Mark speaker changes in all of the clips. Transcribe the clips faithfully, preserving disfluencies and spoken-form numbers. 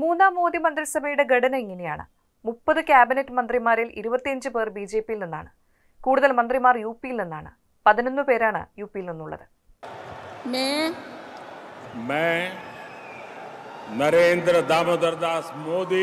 Speaker 1: മൂന്നാം മോദി മന്ത്രിസഭയുടെ ഘടന ഇങ്ങനെയാണ്. മുപ്പത് ക്യാബിനറ്റ് മന്ത്രിമാരിൽ ഇരുപത്തിയഞ്ച് പേർ ബി ജെ പിയിൽ നിന്നാണ്. കൂടുതൽ മന്ത്രിമാർ യു പിയിൽ നിന്നാണ്. പതിനൊന്ന് പേരാണ് യു പിയിൽ നിന്നുള്ളത്.
Speaker 2: नरेंद्र दामोदर दास मोदी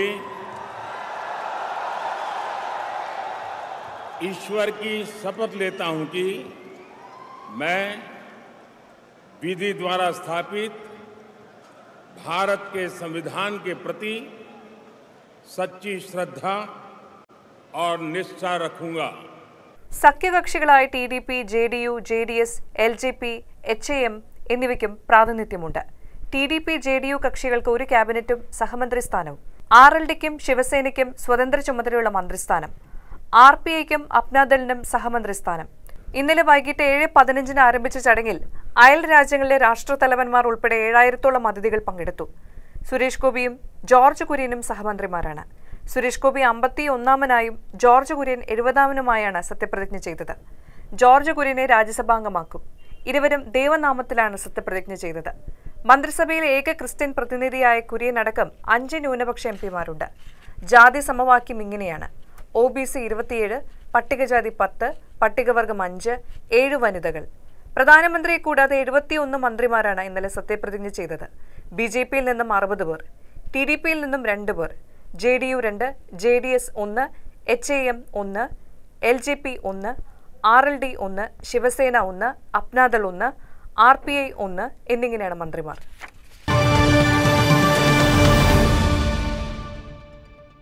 Speaker 2: ईश्वर की शपथ लेता हूं कि मैं विधि द्वारा स्थापित भारत के संविधान के प्रति सच्ची श्रद्धा और निष्ठा रखूंगा.
Speaker 1: സഖ്യകക്ഷികളായ T D P, J D U, J D S, L J P, H A M എന്നിവയ്ക്കും പ്രാതിനിധ്യമുണ്ട്. T D P, J D U കക്ഷികൾക്ക് ഒരു ക്യാബിനറ്റും സഹമന്ത്രി സ്ഥാനവും, ആർ എൽ ഡിക്കും ശിവസേനയ്ക്കും സ്വതന്ത്ര ചുമതലയുള്ള മന്ത്രിസ്ഥാനം, ആർ പി ഐക്കും അപ്നാദളിനും സഹമന്ത്രി സ്ഥാനം. ഇന്നലെ വൈകിട്ട് ഏഴ് പതിനഞ്ചിന് ആരംഭിച്ച ചടങ്ങിൽ അയൽ രാജ്യങ്ങളിലെ രാഷ്ട്രതലവന്മാർ ഉൾപ്പെടെ ഏഴായിരത്തോളം അതിഥികൾ പങ്കെടുത്തു. സുരേഷ് ഗോപിയും ജോർജ് കുര്യനും സഹമന്ത്രിമാരാണ്. സുരേഷ് ഗോപി അമ്പത്തി ഒന്നാമനായും ജോർജ് കുര്യൻ എഴുപതാമനുമായാണ് സത്യപ്രതിജ്ഞ ചെയ്തത്. ജോർജ് കുര്യനെ രാജ്യസഭാംഗമാക്കും. ഇരുവരും ദൈവനാമത്തിലാണ് സത്യപ്രതിജ്ഞ ചെയ്തത്. മന്ത്രിസഭയിലെ ഏക ക്രിസ്ത്യൻ പ്രതിനിധിയായ കുര്യൻ അടക്കം അഞ്ച് ന്യൂനപക്ഷ എം പിമാരുണ്ട്. ജാതി സമവാക്യം ഇങ്ങനെയാണ്: ഒ ബി സി ഇരുപത്തിയേഴ്, പട്ടികജാതി പത്ത്, പട്ടികവർഗം അഞ്ച്, ഏഴ് വനിതകൾ. പ്രധാനമന്ത്രിയെ കൂടാതെ എഴുപത്തിയൊന്ന് മന്ത്രിമാരാണ് ഇന്നലെ സത്യപ്രതിജ്ഞ ചെയ്തത്. ബി ജെ പിയിൽ നിന്നും അറുപത് പേർ, ടി ഡി പിയിൽ നിന്നും രണ്ട് പേർ, ജെ ഡി യു രണ്ട്, ജെ ഡി എസ് ഒന്ന്, എച്ച് എ എം ഒന്ന്, എൽ ജെ പി ഒന്ന്, ആർ എൽ ഡി ഒന്ന്, ശിവസേന ഒന്ന്, അപ്നാദൾ ഒന്ന്, ആർ പി ഐ ഒന്ന് എന്നിങ്ങനെയാണ് മന്ത്രിമാർ.